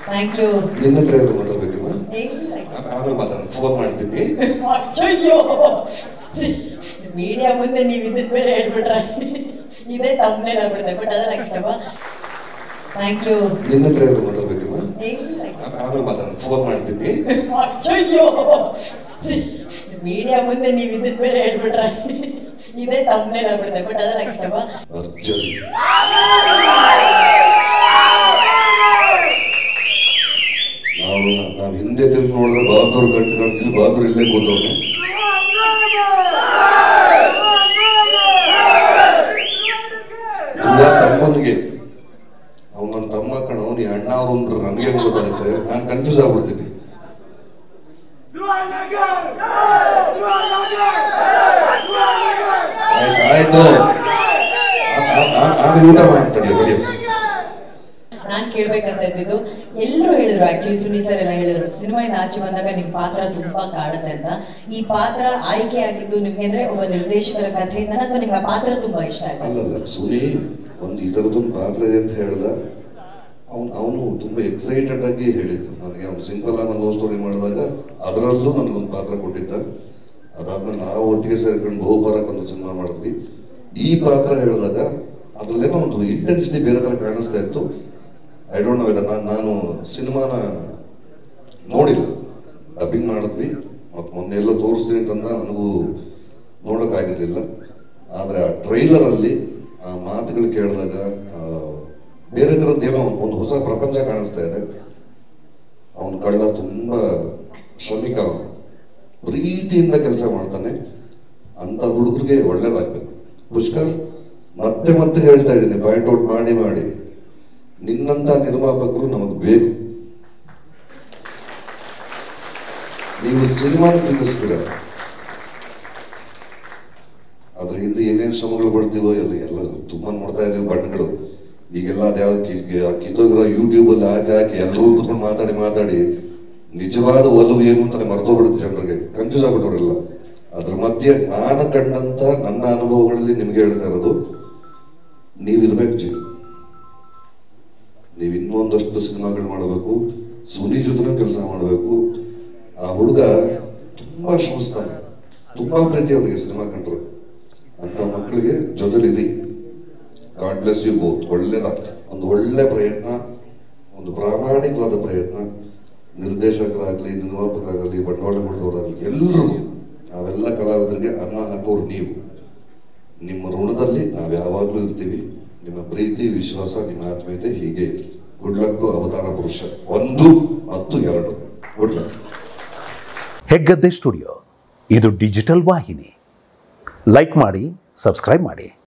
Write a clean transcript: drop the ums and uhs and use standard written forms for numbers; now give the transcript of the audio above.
Thank you. ನಿನ್ನ ಹತ್ರ ಏನು ಮಾತಾಡ್ಬೇಕಿಮ್ಮ? ಆಮೇಲೆ ಮಾತಾಡೋಣ, ಫೋನ್ ಮಾಡ್ತೀನಿ. ಅಯ್ಯೋ ಮೀಡಿಯಾ ಮುಂದೆ ನೀವು ಇದನ್ನ ಬೇರೆ ಹೇಳ್ಬಿಟ್ರೆ ಇದೇ ತಮ್ಮನೇಲಿ ಆಗ್ಬಿಡ್ತಾರೆ. ಬಟ್ ಅದೆಲ್ಲ ಇಷ್ಟಪ್ಪ. Thank you. ನಿನ್ನ ಹತ್ರ ಏನು ಮಾತಾಡ್ಬೇಕಿಮ್ಮ? ಆಮೇಲೆ ಮಾತಾಡೋಣ, ಫೋನ್ ಮಾಡ್ತೀನಿ. ಅಯ್ಯೋ ಮೀಡಿಯಾ ಮುಂದೆ ನೀವು ಇದನ್ನ ಬೇರೆ ಹೇಳ್ಬಿಟ್ರೆ ಇದೇ ತಮ್ಮನೇಲಿ ಆಗ್ಬಿಡ್ತಾರೆ. ಬಟ್ ಅದೆಲ್ಲ ಇಷ್ಟಪ್ಪ. ಅರ್ಜುನ್ ನಾವು ಹಿಂದೆ ತಿರುಗಿ ನೋಡಿದ್ರೆ ಬಹದ್ದೂರ್ ಗಂಟು ಕಾಣಿಸ್ಲಿ, ಬಹದ್ದೂರ್ ಇಲ್ಲೇ ಕೂತವ್ನೆ. ತಮ್ಮನಿಗೆ ಅವ್ನು ನನ್ನ ತಮ್ಮ ಕಣ, ಅವನು ಅಣ್ಣ ಅವ್ರು ನಮಗೆ ಗೊತ್ತಾಗುತ್ತೆ. ನಾನು ಕನ್ಫ್ಯೂಸ್ ಆಗ್ಬಿಡ್ತೀನಿ. ಆಯ್ತು ಆಮೇಲೆ ಊಟ ಮಾಡ್ತಾನೆ. ಬಡಿ ನಾನು ಕೇಳ್ಬೇಕಂತ ಇದ್ದಿದ್ದು, ಎಲ್ಲರೂ ಹೇಳಿದ್ರು, ಆಕ್ಚುಲಿ ಸುನಿ ಸರ್ ಎಲ್ಲ ಹೇಳಿದ್ರು, ಸಿನಿಮಾಯಿಂದ ಆಚೆ ಬಂದಾಗ ನಿಮ್ ಪಾತ್ರ ತುಂಬಾ ಕಾಡುತ್ತೆ ಅಂತ. ಈ ಪಾತ್ರ ಆಯ್ಕೆ ಆಗಿದ್ದು ನಿಮ್ಗೆ ಅಂದ್ರೆ ಒಬ್ಬ ನಿರ್ದೇಶಕರ ಕಥೆಯಿಂದ ಅಥವಾ ನಿಮ್ಗೆ ಆ ಪಾತ್ರ ತುಂಬಾ ಇಷ್ಟ ಆಯ್ತು? ಅಲ್ಲಲ್ಲ, ಸುನಿ ಒಂದು ಈ ಥರದೊಂದು ಪಾತ್ರ ಇದೆ ಅಂತ ಹೇಳ್ದ. ಅವನು ತುಂಬಾ ಎಕ್ಸೈಟೆಡ್ ಆಗಿ ಹೇಳಿದ್ದು ನನಗೆ. ಅವ್ನು ಸಿಂಪಲ್ ಆಗಿ ಲವ್ ಸ್ಟೋರಿ ಮಾಡಿದಾಗ ಅದರಲ್ಲೂ ನನಗೊಂದು ಪಾತ್ರ ಕೊಟ್ಟಿದ್ದ. ಅದಾದ್ಮೇಲೆ ನಾವು ಒಟ್ಟಿಗೆ ಸೇರ್ಕೊಂಡು ಬಹುಪರಕ್ಕೆ ಒಂದು ಸಿನಿಮಾ ಮಾಡಿದ್ವಿ. ಈ ಪಾತ್ರ ಹೇಳಿದಾಗ ಅದ್ರಲ್ಲೇನೋ ಒಂದು ಇಂಟೆನ್ಸಿಟಿ ಬೇರೆ ಥರ ಕಾಣಿಸ್ತಾ ಇತ್ತು. ಐ ಡೋಂಟ್ ನೋ ವೆದರ್ ನಾನು ಸಿನಿಮಾನ ನೋಡಿಲ್ಲ, ಡಬ್ಬಿಂಗ್ ಮಾಡಿದ್ವಿ. ಮತ್ತು ಮೊನ್ನೆ ಎಲ್ಲ ತೋರಿಸ್ತೀನಿ ತಂದ ನನಗೂ ನೋಡೋಕ್ಕಾಗಿರಲಿಲ್ಲ. ಆದರೆ ಆ ಟ್ರೈಲರಲ್ಲಿ ಆ ಮಾತುಗಳು ಕೇಳಿದಾಗ ಬೇರೆ ಥರದ್ದೇನೋ ಒಂದು ಹೊಸ ಪ್ರಪಂಚ ಕಾಣಿಸ್ತಾ ಇದೆ. ಅವನ ಕಳ್ಳ ತುಂಬ ಶ್ರಮಿಕ, ಪ್ರೀತಿಯಿಂದ ಕೆಲಸ ಮಾಡ್ತಾನೆ. ಅಂತ ಹುಡುಗರಿಗೆ ಒಳ್ಳೇದಾಗ್ಬೇಕು. ಪುಷ್ಕರ್, ಮತ್ತೆ ಮತ್ತೆ ಹೇಳ್ತಾ ಇದ್ದೀನಿ, ಪಾಯಿಂಟ್ ಔಟ್ ಮಾಡಿ ಮಾಡಿ, ನಿನ್ನಂತ ನಿರ್ಮಾಪಕರು ನಮಗೆ ಬೇಕು. ನೀವು ಸಿನಿಮಾ ಪ್ರೀತಿಸ್ತೀರ, ಅದ್ರ ಹಿಂದೆ ಏನೇನು ಶ್ರಮಗಳು ಪಡ್ತೀವೋ ಎಲ್ಲ ತುಂಬಾ ನೋಡ್ತಾ ಇದೀವಿ. ಬಣ್ಣಗಳು ಈಗೆಲ್ಲ ಅದ್ಯಾವ ಕಿತ್ತೋಗಿರೋ ಯೂಟ್ಯೂಬಲ್ಲಿ ಹಾಕಿ ಎಲ್ಲರೂ ಕುತ್ಕೊಂಡು ಮಾತಾಡಿ ನಿಜವಾದ ಒಲವು ಏನು ಅಂತಾನೆ ಮರ್ತೋಗ್ಬಿಡುತ್ತೆ ಜನರಿಗೆ. ಕನ್ಫ್ಯೂಸ್ ಆಗ್ಬಿಟ್ಟವ್ರೆಲ್ಲ. ಅದ್ರ ಮಧ್ಯೆ ನಾನು ಕಂಡಂತ ನನ್ನ ಅನುಭವಗಳಲ್ಲಿ ನಿಮ್ಗೆ ಹೇಳ್ತಾ ಇರೋದು, ನೀವಿರ್ಬೇಕು ಜೀವ. ನೀವು ಇನ್ನೊಂದಷ್ಟು ಸಿನಿಮಾಗಳು ಮಾಡಬೇಕು, ಸುನಿ ಜೊತೆ ಕೆಲಸ ಮಾಡಬೇಕು. ಆ ಹುಡುಗ ತುಂಬಾ ಶ್ರಮಿಸ್ತಾನೆ, ತುಂಬಾ ಪ್ರೀತಿ ಅವನಿಗೆ ಸಿನಿಮಾ ಕಂಡ್ರೆ. ಅಂತ ಮಕ್ಕಳಿಗೆ ಜೊತೆಲಿದೆ. God bless you both. ಒಳ್ಳೇದಾಗ್ತದೆ. ಒಂದು ಒಳ್ಳೆ ಪ್ರಯತ್ನ, ಒಂದು ಪ್ರಾಮಾಣಿಕವಾದ ಪ್ರಯತ್ನ. ನಿರ್ದೇಶಕರಾಗಲಿ, ನಿರ್ಮಾಪಕರಾಗಲಿ, ಬಂಡವಾಳ ಕೊಡೋರಾಗಲಿ, ಎಲ್ರಿಗೂ, ನಾವೆಲ್ಲ ಕಲಾವಿದರಿಗೆ ಅನ್ನ ಹಾಕೋರು ನೀವು. ನಿಮ್ಮ ಋಣದಲ್ಲಿ ನಾವು ಯಾವಾಗಲೂ ಇರ್ತೀವಿ. ನಿಮ್ಮ ಪ್ರೀತಿ, ವಿಶ್ವಾಸ, ನಿಮ್ಮ ಆತ್ಮೀಯತೆ ಹೀಗೆ ಇರಲಿ. ಗುಡ್ ಲಕ್ ಅವತಾರ ಪುರುಷ 1 ಮತ್ತು 2. Good luck. ಹೆಗ್ಗದ್ದೆ ಸ್ಟುಡಿಯೋ, ಇದು ಡಿಜಿಟಲ್ ವಾಹಿನಿ. ಲೈಕ್ ಮಾಡಿ, ಸಬ್ಸ್ಕ್ರೈಬ್ ಮಾಡಿ.